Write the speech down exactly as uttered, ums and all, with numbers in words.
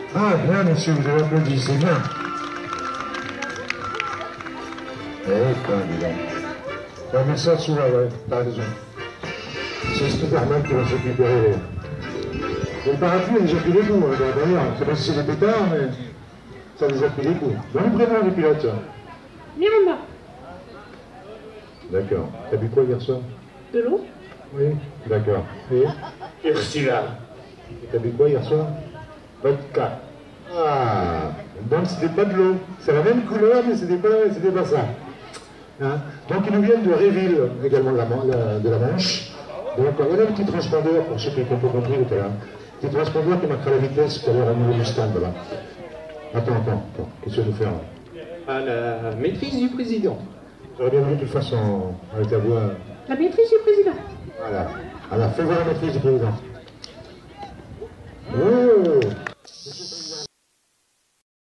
Ah, bien, monsieur, vous avez applaudi, c'est bien. Eh, quoi, dis donc. Ouais, mais ça, souvent, ouais, t'as raison. C'est Spiderman qui va se récupérer. Le parapluie a déjà pris les coups, hein, d'ailleurs. Je sais pas si c'est des pétards, mais ça a déjà pris les coups. Dans le prénom, les pilotes, ça. Miranda. D'accord. T'as bu quoi hier soir? De l'eau? Oui, d'accord. Et Ursula. T'as bu quoi hier soir? Vodka. Ah, donc c'était pas de l'eau. C'est la même couleur, mais c'était pas, c'était pas ça. Hein? Donc ils nous viennent de Réville, également de la, la, de la Manche. Donc on a un petit transpondeur, pour ceux qui n'ont pas compris tout à l'heure. Un petit transpondeur qui marquera la vitesse tout à l'heure au niveau du stand là. Attends, attends, attends. Qu'est-ce que je vais faire là? À la maîtrise du président. J'aurais bien voulu que tu le fasses en, avec ta voix. La maîtrise du président. Voilà. Alors, fais voir la maîtrise du président. Oh!